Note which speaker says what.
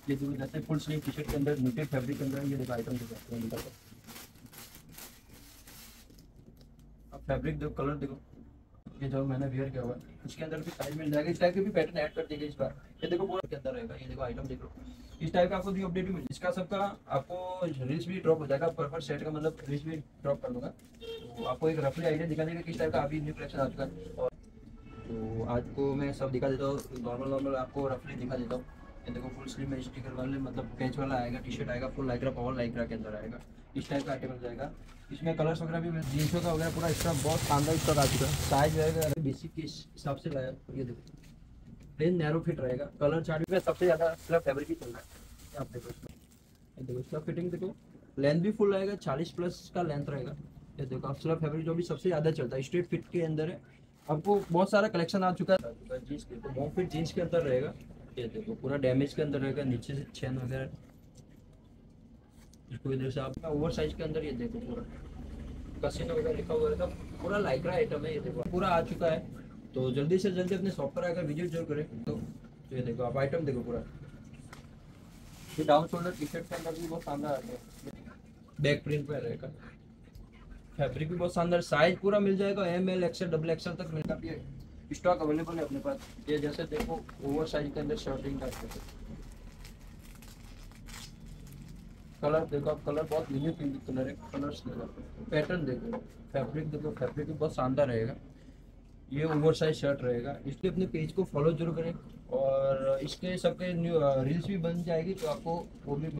Speaker 1: ये जो जैसे फुल स्लीव टी शर्ट के अंदर नीटेड फैब्रिक के अंदर ये देखो आइटम देखो अब फैब्रिक देखो, कलर देखो, ये जो मैंने वेयर किया हुआ है उसके अंदर भी साइज मिल जाएगा। इस टाइप के भी पैटर्न ऐड कर दिए गए इस बार। ये देखो पूरा के अंदर रहेगा, ये देखो आइटम देख लो। इस टाइप का आपको न्यू अपडेट भी मिल, इसका सबका आपको रील्स भी ड्रॉप हो जाएगा, पर सेट का मतलब रील्स भी ड्रॉप कर दूंगा, तो आपको एक रफली आइडिया दिखा देगा किस टाइप का अभी न्यू कलेक्शन आ चुका है। और तो आज को मैं सब दिखा देता हूँ, नॉर्मल आपको रफली दिखा देता हूँ। ये देखो फुल स्लीव में स्टिकर वाले मतलब पैच वाला आएगा, टी शर्ट आएगा, फुल लाइक्रा पावर लाइक्रा के अंदर आएगा। इस टाइप का आइटम मिल जाएगा। इसमें कलर्स वगैरह भी जीन्सों का वगैरह पूरा स्टॉक बहुत शानदार स्टॉक आ चुका है। साइज वगैरह बेसिक के हिसाब से लाया, ये देखो प्लेन नैरो फिट रहेगा। कलर चार्ट में सबसे ज़्यादा स्लब फैब्रिक ही चल रहा है। आप देखो इसमें, ये देखो स्लब फिटिंग देखो, लेंथ भी फुल रहेगा, 40+ का लेंथ रहेगा। ये देखो आप स्लब फैब्रिक जो भी सबसे ज़्यादा चलता है स्ट्रेट फिट के अंदर है। आपको बहुत सारा कलेक्शन आ चुका है। जीन्स देखो मॉम फिट जीन्स के अंदर रहेगा। ये देखो पूरा डैमेज के अंदर रहेगा, नीचे से चेन वगैरह इसको इधर से आप ओवर साइज के अंदर। ये देखो पूरा कसिनो वगैरह लिखा हुआ है, पूरा लाइक्रा आइटम है। ये देखो पूरा आ चुका है, तो जल्दी से जल्दी अपने शॉप पर आकर विजिट जरूर करें। तो ये देखो आप आइटम देखो पूरा, ये डाउन शोल्डर टी शर्ट के अंदर भी बहुत शानदार आता है, बैक प्रिंट पे रहेगा, फैब्रिक भी बहुत शानदार, साइज पूरा मिल जाएगा, ML XL डबल XL तक मिलेगा। ये स्टॉक अवेलेबल है अपने पास। ये जैसे देखो ओवर साइज के अंदर शर्टिंग टाइप का कलर देखो आप, कलर बहुत यूनिक कलर है। कलर्स देखो, पैटर्न देखो, फैब्रिक देखो, फैब्रिक भी बहुत शानदार रहेगा। ये ओवर साइज शर्ट रहेगा। इसलिए अपने पेज को फॉलो जरूर करें और इसके सबके न्यू रील्स भी बन जाएगी, तो आपको वो भी